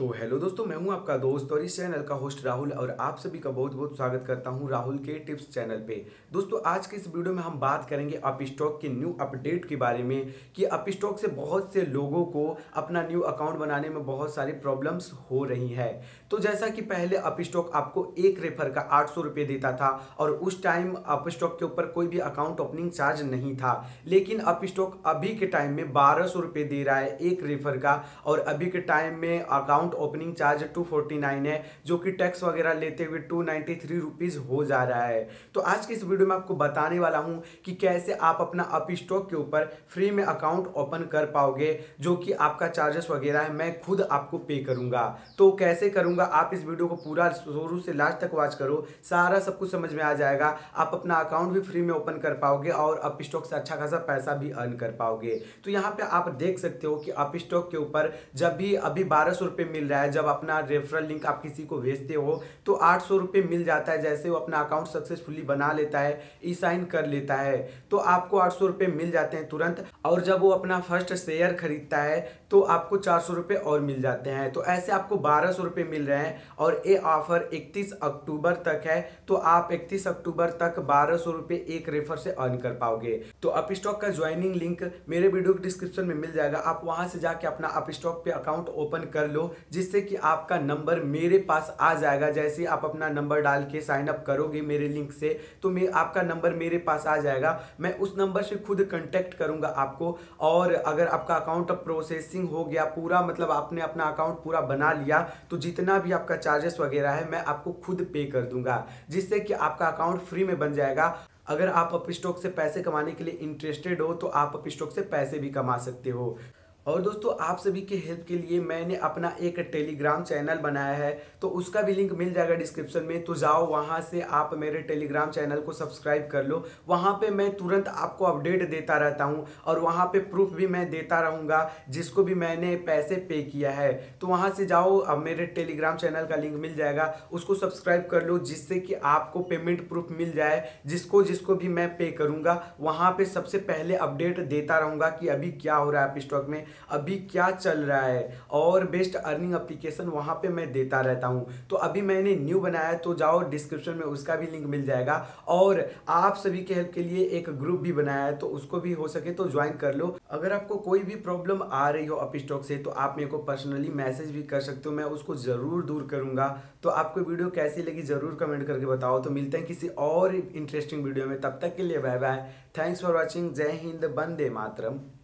तो हेलो दोस्तों, मैं हूं आपका दोस्त और इस चैनल का होस्ट राहुल और आप सभी का बहुत बहुत स्वागत करता हूं राहुल के टिप्स चैनल पे। दोस्तों, आज के इस वीडियो में हम बात करेंगे अपस्टॉक के न्यू अपडेट के बारे में कि अपस्टॉक से बहुत से लोगों को अपना न्यू अकाउंट बनाने में बहुत सारी प्रॉब्लम्स हो रही है। तो जैसा कि पहले अपस्टॉक आपको एक रेफर का 800 रुपये देता था और उस टाइम अपस्टॉक के ऊपर कोई भी अकाउंट ओपनिंग चार्ज नहीं था, लेकिन अपस्टॉक अभी के टाइम में 1200 रुपये दे रहा है एक रेफर का। और अभी के टाइम में अकाउंट ओपनिंग चार्ज 249 है, जो कि टैक्स वगैरह लेते हुए 293 रुपीज हो जा रहा है। तो आज की इस वीडियो में आपको बताने वाला हूं कि कैसे आप अपना अपस्टॉक के ऊपर फ्री में अकाउंट ओपन कर पाओगे, जो कि आपका चार्जेस वगैरह है मैं खुद आपको पे करूंगा। तो कैसे करूंगा, आप इस वीडियो को पूरा शुरू से लास्ट तक वॉच करो, सारा सब कुछ समझ में आ जाएगा। आप अपना अकाउंट भी फ्री में ओपन कर पाओगे और अपस्टॉक से अच्छा खासा पैसा भी अर्न कर पाओगे। तो यहाँ पे आप देख सकते हो कि अपस्टॉक के ऊपर जब भी अभी 1200 रुपये मिल रहा है, जब अपना रेफरल लिंक आप किसी को भेजते हो तो 800 रुपये मिल जाता है। जैसे वो अपना अकाउंट सक्सेसफुली बना लेता है, ई साइन कर लेता है, तो आपको 800 रुपये मिल जाते हैं तुरंत। और जब वो अपना फर्स्ट शेयर खरीदता है तो आपको 400 रुपये और मिल जाते हैं। तो ऐसे आपको 1200 रुपये मिल रहे हैं और ये ऑफर 31 अक्टूबर तक है। तो आप 31 अक्टूबर तक 1200 रुपये एक रेफर से अर्न कर पाओगे। तो अपस्टॉक का ज्वाइनिंग लिंक मेरे वीडियो के डिस्क्रिप्शन में मिल जाएगा, आप वहां से जाके अपना अपस्टॉक पे अकाउंट ओपन कर लो, जिससे कि आपका नंबर मेरे पास आ जाएगा। जैसे आप अपना नंबर डाल के साइन अप करोगे मेरे लिंक से, तो आपका नंबर मेरे पास आ जाएगा। मैं उस नंबर से खुद कांटेक्ट करूंगा आपको। और अगर आपका अकाउंट प्रोसेसिंग हो गया पूरा, मतलब आपने अपना अकाउंट पूरा बना लिया, तो जितना भी आपका चार्जेस वगैरह है मैं आपको खुद पे कर दूंगा, जिससे कि आपका अकाउंट फ्री में बन जाएगा। अगर आप अपस्टॉक से पैसे कमाने के लिए इंटरेस्टेड हो तो आप अपस्टॉक से पैसे भी कमा सकते हो। और दोस्तों, आप सभी के हेल्प के लिए मैंने अपना एक टेलीग्राम चैनल बनाया है, तो उसका भी लिंक मिल जाएगा डिस्क्रिप्शन में। तो जाओ वहां से आप मेरे टेलीग्राम चैनल को सब्सक्राइब कर लो। वहां पे मैं तुरंत आपको अपडेट देता रहता हूं और वहां पे प्रूफ भी मैं देता रहूंगा जिसको भी मैंने पैसे पे किया है। तो वहां से जाओ, अब मेरे टेलीग्राम चैनल का लिंक मिल जाएगा, उसको सब्सक्राइब कर लो, जिससे कि आपको पेमेंट प्रूफ मिल जाए। जिसको जिसको भी मैं पे करूंगा वहां पे सबसे पहले अपडेट देता रहूंगा कि अभी क्या हो रहा है अपस्टॉक में, अभी क्या चल रहा है, और बेस्ट अर्निंग एप्लीकेशन वहां पे मैं देता रहता हूं। तो अभी मैंने न्यू बनाया है, तो जाओ डिस्क्रिप्शन में उसका भी लिंक मिल जाएगा। और आप सभी के हेल्प के लिए एक ग्रुप भी बनाया है, तो उसको भी हो सके तो ज्वाइन कर लो। अगर आपको कोई भी प्रॉब्लम आ रही हो अपस्टॉक से तो आप मेरे को पर्सनली मैसेज भी कर सकते हो, मैं उसको जरूर दूर करूंगा। तो आपको वीडियो कैसी लगी जरूर कमेंट करके बताओ। तो मिलते हैं किसी और इंटरेस्टिंग वीडियो में, तब तक के लिए bye bye. Thanks for watching. जय हिंद, वंदे मातरम।